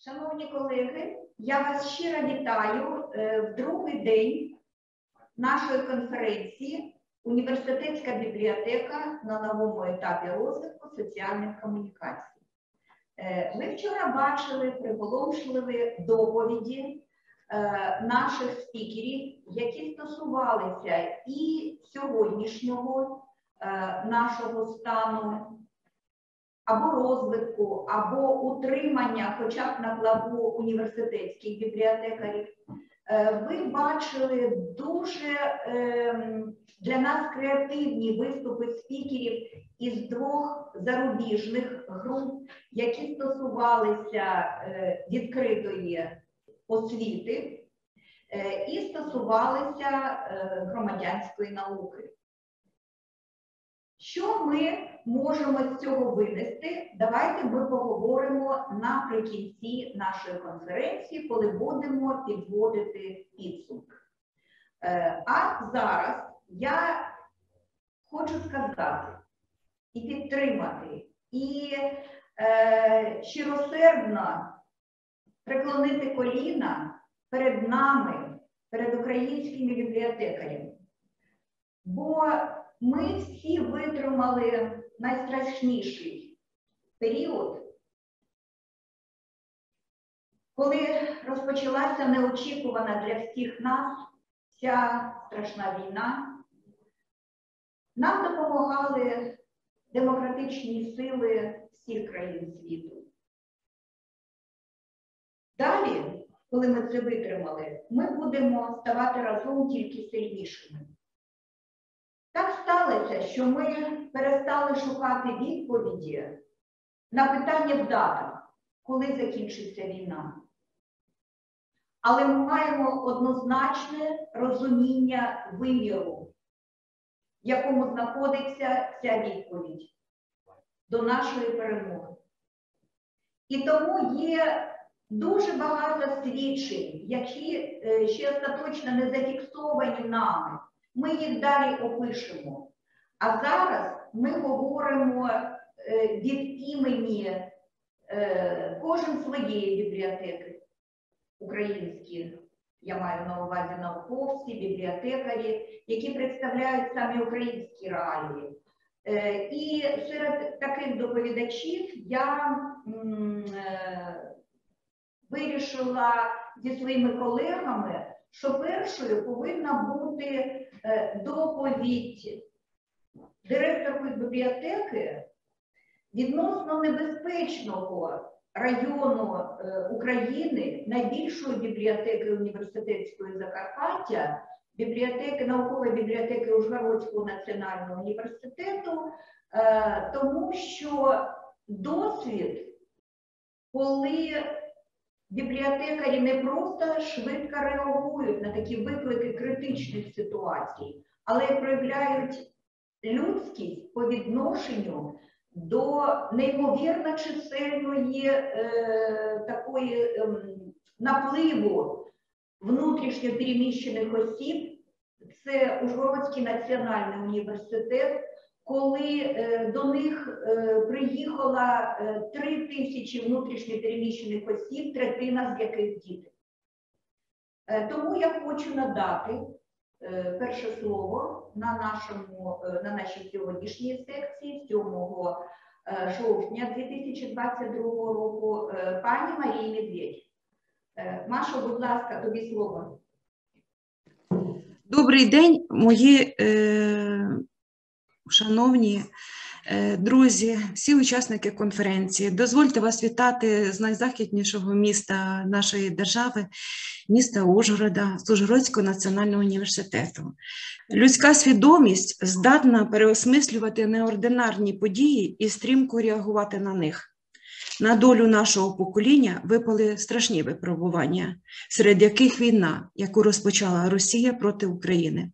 Шановні колеги, я вас щиро вітаю в другий день нашої конференції «Університетська бібліотека на новому етапі розвитку соціальних комунікацій». Ви вчора бачили приголомшливі доповіді наших спікерів, які стосувалися і сьогоднішнього нашого стану, або розвитку, або утримання, хоча б на плаву університетських бібліотекарів. Ви бачили дуже для нас креативні виступи спікерів із двох зарубіжних груп, які стосувалися відкритої освіти і стосувалися громадянської науки. Що ми можемо з цього винести? Давайте ми поговоримо наприкінці нашої конференції, коли будемо підводити підсумки. А зараз я хочу сказати і підтримати, і щиросердно преклонити коліна перед нами, перед українськими бібліотекарями. Бо ми всі витримали найстрашніший період, коли розпочалася неочікувана для всіх нас ця страшна війна. Нам допомагали демократичні сили всіх країн світу. Далі, коли ми це витримали, ми будемо ставати разом тільки сильнішими. Так сталося, що ми перестали шукати відповіді на питання в датах, коли закінчиться війна. Але ми маємо однозначне розуміння виміру, в якому знаходиться ця відповідь до нашої перемоги. І тому є дуже багато свідчень, які ще остаточно не зафіксовані нами. Ми їх далі опишемо. А зараз ми говоримо від імені кожен своєї бібліотеки українські, я маю на увазі науковці, бібліотекарі, які представляють самі українські реалії. І серед таких доповідачів я вирішила зі своїми колегами, що першою повинна бути доповідь директорки бібліотеки відносно небезпечного району України, найбільшої бібліотеки університетської Закарпаття, наукової бібліотеки Ужгородського національного університету, тому що досвід, коли бібліотекарі не просто швидко реагують на такі виклики критичних ситуацій, але й проявляють людськість по відношенню до неймовірно чисельної такої напливу внутрішньо переміщених осіб. Це Ужгородський національний університет, коли до них приїхало 3000 внутрішньо переміщених осіб, третина з яких діти. Тому я хочу надати перше слово на нашій сьогоднішній секції 7 жовтня 2022 року пані Марії Медведь. Машо, будь ласка, тобі слово. Добрий день, мої шановні друзі, всі учасники конференції. Дозвольте вас вітати з найзахіднішого міста нашої держави, міста Ужгорода, з Ужгородського національного університету. Людська свідомість здатна переосмислювати неординарні події і стрімко реагувати на них. На долю нашого покоління випали страшні випробування, серед яких війна, яку розпочала Росія проти України.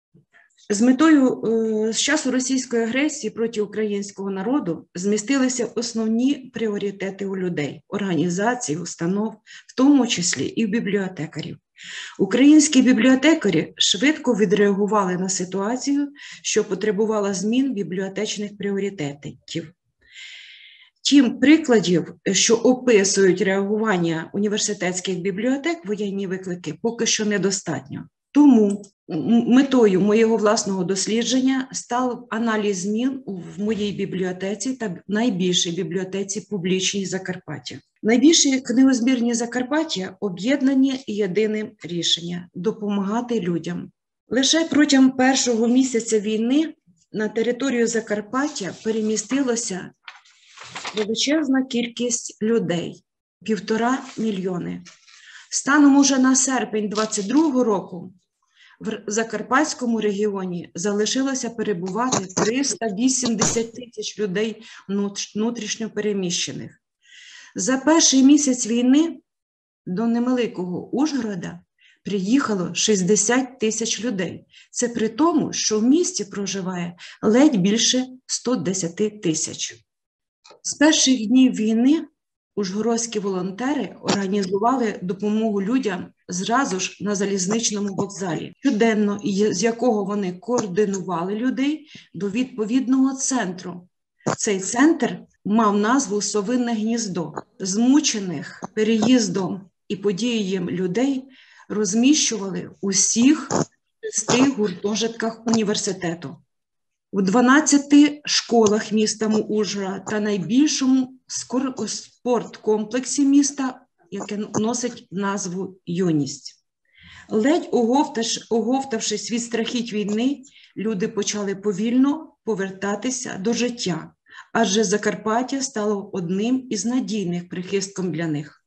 З часу російської агресії проти українського народу змістилися основні пріоритети у людей, організацій, установ, в тому числі і в бібліотекарів. Українські бібліотекарі швидко відреагували на ситуацію, що потребувала змін бібліотечних пріоритетів. Втім, прикладів, що описують реагування університетських бібліотек воєнні виклики, поки що недостатньо. Тому метою моєго власного дослідження став аналіз змін в моїй бібліотеці та найбільшій бібліотеці публічній Закарпаття. Найбільші книгозбірні Закарпаття об'єднані єдиним рішенням – допомагати людям. Лише протягом першого місяця війни на територію Закарпаття перемістилося величезна кількість людей – 1,5 мільйони. Станом уже на серпень 2022 року в Закарпатському регіоні залишилося перебувати 380 тисяч людей внутрішньо переміщених. За перший місяць війни до невеликого Ужгорода приїхало 60 тисяч людей. Це при тому, що в місті проживає ледь більше 110 тисяч. З перших днів війни ужгородські волонтери організували допомогу людям зразу ж на залізничному вокзалі, щоденно, з якого вони координували людей до відповідного центру. Цей центр мав назву «Совине гніздо». Змучених переїздом і подієм людей розміщували у всіх 6 гуртожитках університету. У 12 школах міста Ужгорода та найбільшому спорткомплексі міста, яке носить назву «Юність». Ледь оговтавшись від страхіть війни, люди почали повільно повертатися до життя, адже Закарпаття стало одним із надійних прихистком для них.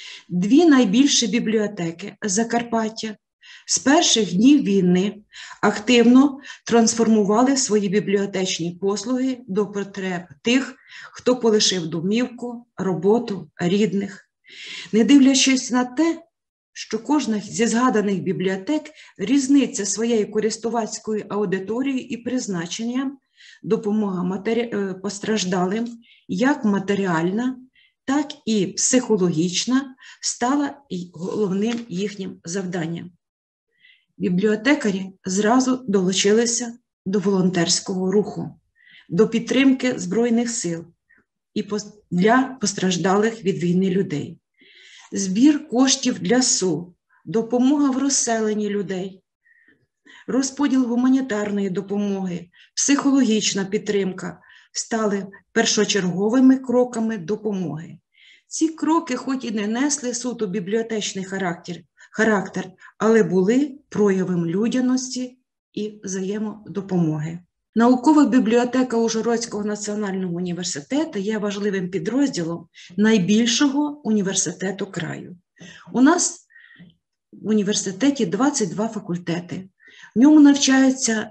2 найбільші бібліотеки Закарпаття з перших днів війни активно трансформували свої бібліотечні послуги до потреб тих, хто полишив домівку, роботу, рідних. Не дивлячись на те, що кожна зі згаданих бібліотек різниця своєю користувацькою аудиторією і призначенням, допомога постраждалим, як матеріальна, так і психологічна, стала головним їхнім завданням. Бібліотекарі зразу долучилися до волонтерського руху, до підтримки Збройних сил і для постраждалих від війни людей. Збір коштів для СУ, допомога в розселенні людей, розподіл гуманітарної допомоги, психологічна підтримка стали першочерговими кроками допомоги. Ці кроки хоч і не несли суто бібліотечний характер, але були проявом людяності і взаємодопомоги. Наукова бібліотека Ужгородського національного університету є важливим підрозділом найбільшого університету краю. У нас в університеті 22 факультети. В ньому навчаються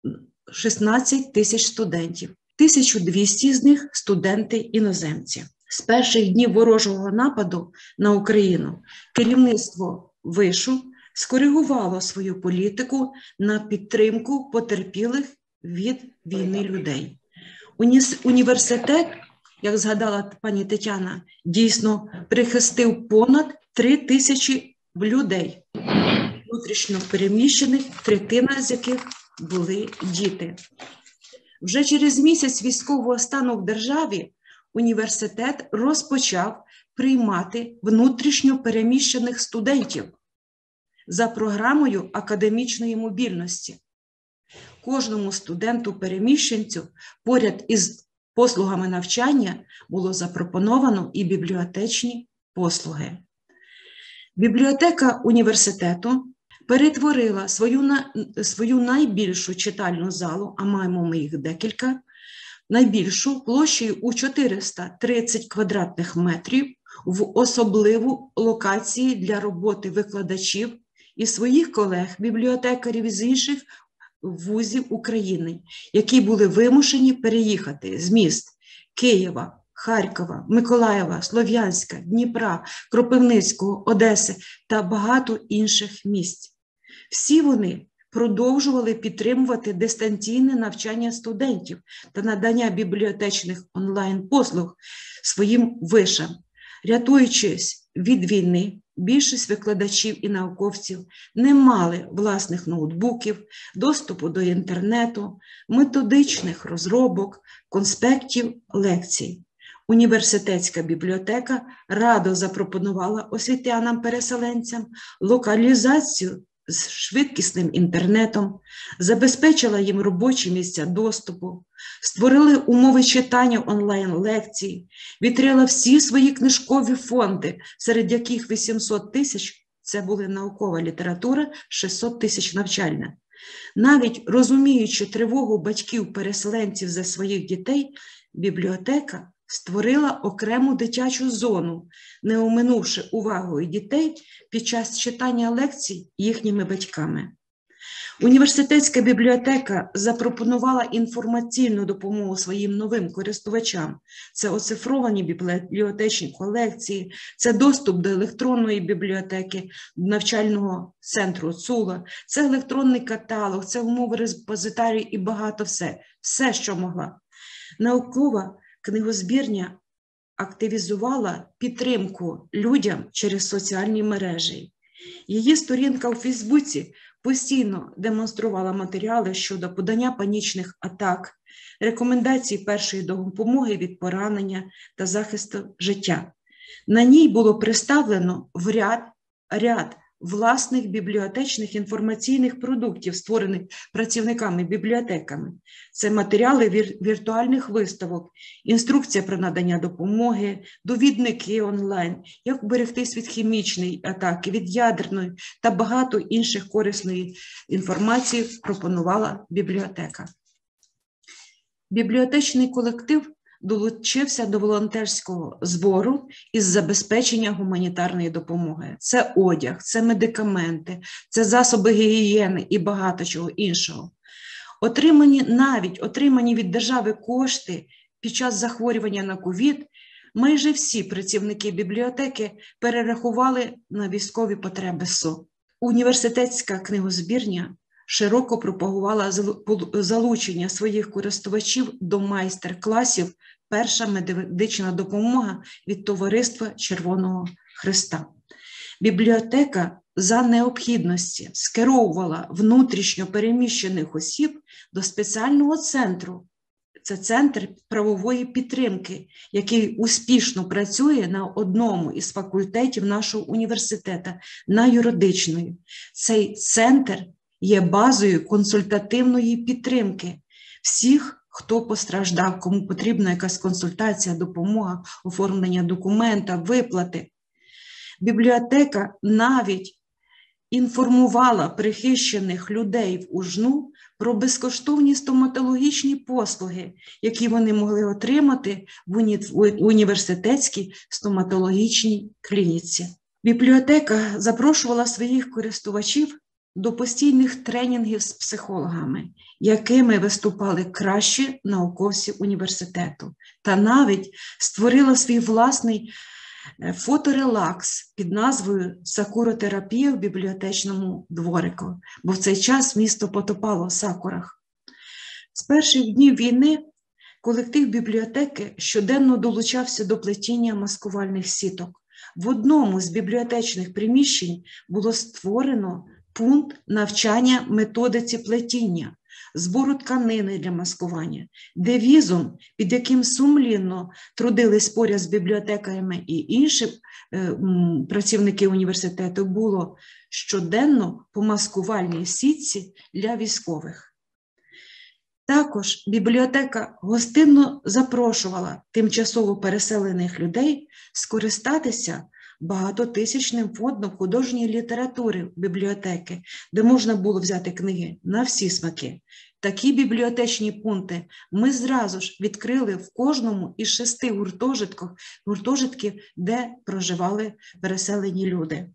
16 тисяч студентів. 1200 з них – студенти-іноземці. З перших днів ворожого нападу на Україну керівництво вишу скоригувало свою політику на підтримку потерпілих від війни людей. Університет, як згадала пані Тетяна, дійсно прихистив понад 3 тисячі людей, внутрішньо переміщених, третина з яких були діти. Вже через місяць військового стану в державі університет розпочав приймати внутрішньо переміщених студентів за програмою академічної мобільності. Кожному студенту-переміщенцю поряд із послугами навчання було запропоновано і бібліотечні послуги. Бібліотека університету перетворила свою найбільшу читальну залу, а маємо ми їх декілька, найбільшу площею у 430 квадратних метрів в особливу локацію для роботи викладачів і своїх колег-бібліотекарів з інших вузів України, які були вимушені переїхати з міст Києва, Харкова, Миколаєва, Слов'янська, Дніпра, Кропивницького, Одеси та багато інших місць. Всі вони продовжували підтримувати дистанційне навчання студентів та надання бібліотечних онлайн-послуг своїм вишам. Рятуючись від війни, більшість викладачів і науковців не мали власних ноутбуків, доступу до інтернету, методичних розробок, конспектів, лекцій. Університетська бібліотека радо запропонувала освітянам-переселенцям локалізацію з швидкісним інтернетом, забезпечила їм робочі місця доступу, створили умови читання онлайн-лекцій, відкрила всі свої книжкові фонди, серед яких 800 тисяч – це була наукова література, 600 тисяч – навчальна. Навіть розуміючи тривогу батьків-переселенців за своїх дітей, бібліотека створила окрему дитячу зону, не оминувши увагою дітей під час читання лекцій їхніми батьками. Університетська бібліотека запропонувала інформаційну допомогу своїм новим користувачам. Це оцифровані бібліотечні колекції, це доступ до електронної бібліотеки, навчального центру ЦУЛА, це електронний каталог, це умови репозитарію і багато все, що могла. Наукова книгозбірня активізувала підтримку людям через соціальні мережі. Її сторінка у Фейсбуці постійно демонструвала матеріали щодо подання панічних атак, рекомендацій першої допомоги від поранення та захисту життя. На ній було представлено ряд власних бібліотечних інформаційних продуктів, створених працівниками-бібліотеками. Це матеріали віртуальних виставок, інструкція про надання допомоги, довідники онлайн, як берегтись від хімічної атаки, від ядерної та багато інших корисної інформації пропонувала бібліотека. Бібліотечний колектив долучився до волонтерського збору із забезпечення гуманітарної допомоги. Це одяг, це медикаменти, це засоби гігієни і багато чого іншого. Отримані від держави кошти під час захворювання на ковід, майже всі працівники бібліотеки перерахували на військові потреби СО. Університетська книгозбірня широко пропагувала залучення своїх користувачів до майстер-класів «Перша медична допомога» від Товариства Червоного Хреста. Бібліотека за необхідності скеровувала внутрішньо переміщених осіб до спеціального центру. Це центр правової підтримки, який успішно працює на одному із факультетів нашого університету, на юридичної. Цей центр є базою консультативної підтримки всіх, хто постраждав, кому потрібна якась консультація, допомога, оформлення документа, виплати. Бібліотека навіть інформувала прихищених людей в Ужну про безкоштовні стоматологічні послуги, які вони могли отримати в університетській стоматологічній клініці. Бібліотека запрошувала своїх користувачів до постійних тренінгів з психологами, якими виступали кращі науковці університету, та навіть створила свій власний фоторелакс під назвою «Сакуротерапія в бібліотечному дворику», бо в цей час місто потопало в сакурах. З перших днів війни колектив бібліотеки щоденно долучався до плетіння маскувальних сіток. В одному з бібліотечних приміщень було створено пункт навчання методиці плетіння, збору тканини для маскування. Девізом, під яким сумлінно трудились поряд з бібліотекарями і інші працівники університету, було щоденно по маскувальній сітці для військових. Також бібліотека гостинно запрошувала тимчасово переселених людей скористатися багатотисячним фондом художньої літератури бібліотеки, де можна було взяти книги на всі смаки. Такі бібліотечні пункти ми зразу ж відкрили в кожному із 6 гуртожитків, де проживали переселені люди.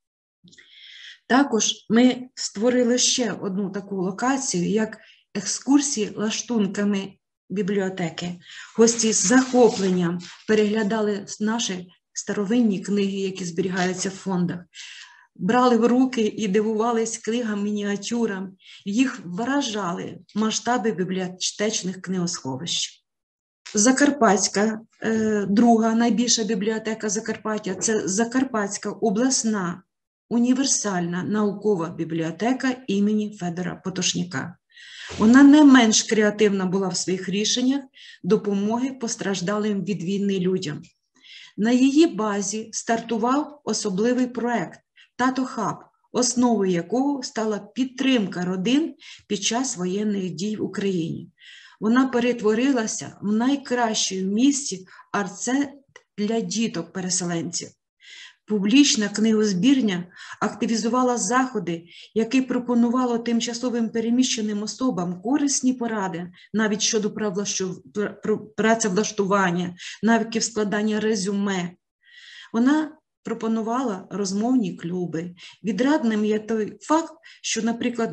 Також ми створили ще одну таку локацію, як екскурсії лаштунками бібліотеки. Гості з захопленням переглядали наші старовинні книги, які зберігаються в фондах, брали в руки і дивувались книгам, мініатюрам, їх вражали масштаби бібліотечних книгосховищ. Закарпатська, друга найбільша бібліотека Закарпаття, це Закарпатська обласна універсальна наукова бібліотека імені Федора Потошняка. Вона не менш креативна була в своїх рішеннях допомоги постраждалим від війни людям. На її базі стартував особливий проект «Тато Хаб», основою якого стала підтримка родин під час воєнних дій в Україні. Вона перетворилася в найкраще в місті арт-центр для діток-переселенців. Публічна книгозбірня активізувала заходи, які пропонували тимчасовим переміщеним особам корисні поради, навіть щодо працевлаштування, навиків складання резюме. Вона пропонувала розмовні клуби. Відрадним є той факт, що, наприклад,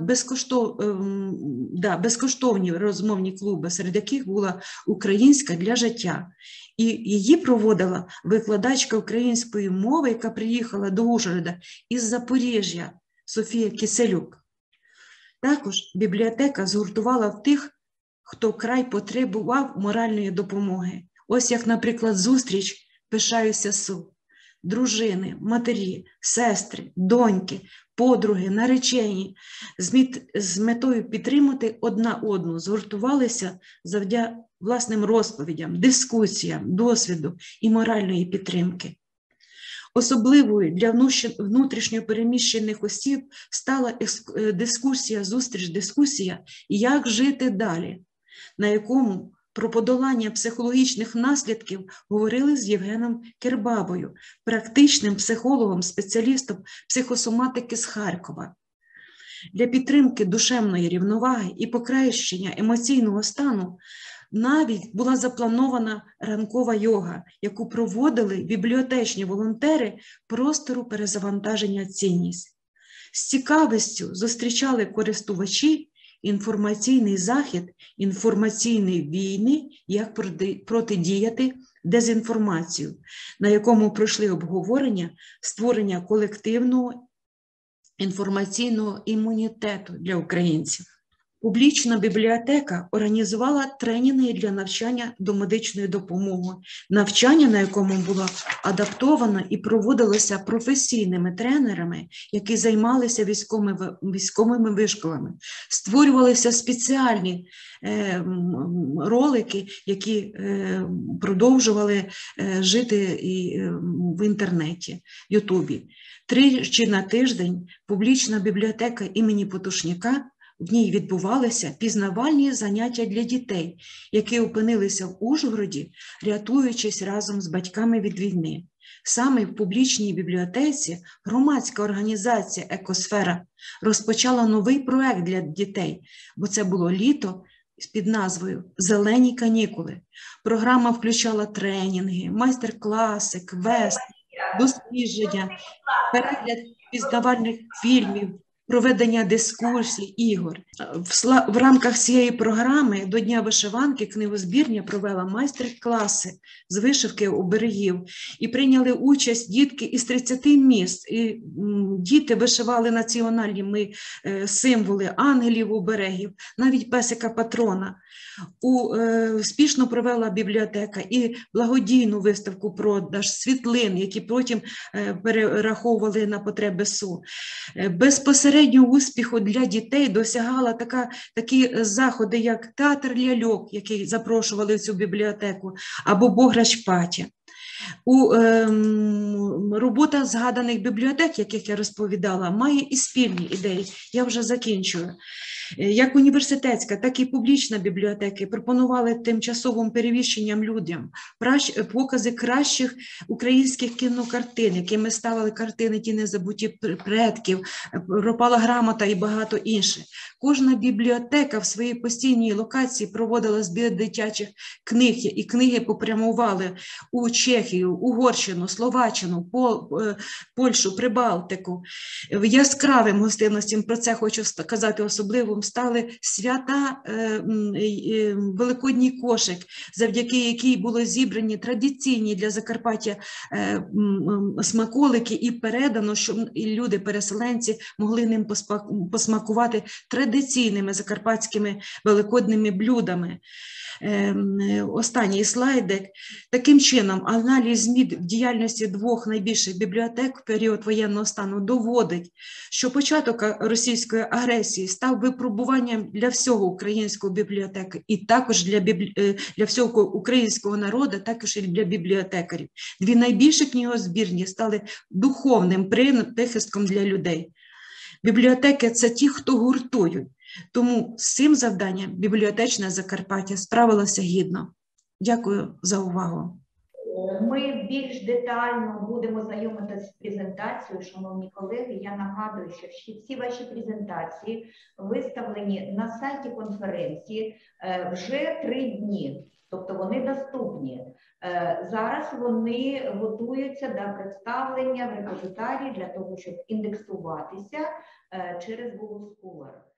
безкоштовні розмовні клуби, серед яких була «Українська для життя». І її проводила викладачка української мови, яка приїхала до Ужгорода із Запоріжжя, Софія Киселюк. Також бібліотека згуртувала тих, хто вкрай потребував моральної допомоги. Ось як, наприклад, зустріч «Пишаюся Су». Дружини, матері, сестри, доньки, подруги, наречені з метою підтримати одна одну згуртувалися завдяки власним розповідям, дискусіям, досвіду і моральної підтримки. Особливою для внутрішньо переміщених осіб стала зустріч-дискусія «Як жити далі», на якому про подолання психологічних наслідків говорили з Євгеном Кербабою, практичним психологом, спеціалістом психосоматики з Харкова. Для підтримки душевної рівноваги і покращення емоційного стану навіть була запланована ранкова йога, яку проводили бібліотечні волонтери простору перезавантаження «Цінність». З цікавістю зустрічали користувачі інформаційний захід «Інформаційні війни. Як протидіяти дезінформацію», на якому пройшли обговорення створення колективного інформаційного імунітету для українців. Публічна бібліотека організувала тренінги для навчання до медичної допомоги, навчання на якому було адаптовано і проводилося професійними тренерами, які займалися військовими вишколами. Створювалися спеціальні ролики, які продовжували жити і в інтернеті, в Ютубі. 3 на тиждень публічна бібліотека імені Потушняка. В ній відбувалися пізнавальні заняття для дітей, які опинилися в Ужгороді, рятуючись разом з батьками від війни. Саме в публічній бібліотеці громадська організація «Екосфера» розпочала новий проект для дітей, бо це було літо під назвою «Зелені канікули». Програма включала тренінги, майстер-класи, квести, дослідження, перегляд пізнавальних фільмів, проведення дискусій, ігор. В рамках цієї програми до Дня вишиванки книгозбірня провела майстер-класи з вишивки оберегів і прийняли участь дітки із 30 міст. І діти вишивали національні символи ангелів, оберегів, навіть песика-патрона. Успішно провела бібліотека і благодійну виставку продаж світлин, які потім перераховували на потреби СУ. Безпосередньо успіху для дітей досягала такі заходи, як театр ляльок, який запрошували в цю бібліотеку, або Бограч-Патя. Робота згаданих бібліотек, яких я розповідала, має і спільні ідеї. Я вже закінчую. Як університетська, так і публічна бібліотеки пропонували тимчасовим переміщенням людям покази кращих українських кінокартин, якими ставили картини «Ті незабуті предків», «Пропала грамота» і багато інших. Кожна бібліотека в своїй постійній локації проводила збір дитячих книг, і книги попрямували у Чехію, Угорщину, Словаччину, Польщу, Прибалтику. Яскравим гостинностям, про це хочу сказати особливо, стали свята Великодній кошик, завдяки якій було зібрані традиційні для Закарпаття смаколики і передано, щоб люди-переселенці могли ним посмакувати традиційними закарпатськими великодними блюдами. Останній слайдик. Таким чином, Аналіз змін в діяльності двох найбільших бібліотек в період воєнного стану доводить, що початок російської агресії став випробуванням для всього українського бібліотеки і також для всього українського народу, також і для бібліотекарів. Дві найбільші книгозбірні стали духовним прихистком для людей. Бібліотеки – це ті, хто гуртують. Тому з цим завданням бібліотечне Закарпаття справилося гідно. Дякую за увагу. Ми більш детально будемо знайомитися з презентацією, шановні колеги. Я нагадую, що всі ваші презентації виставлені на сайті конференції вже 3 дні, тобто вони доступні. Зараз вони готуються до представлення в репозитарії для того, щоб індексуватися через Google Scholar.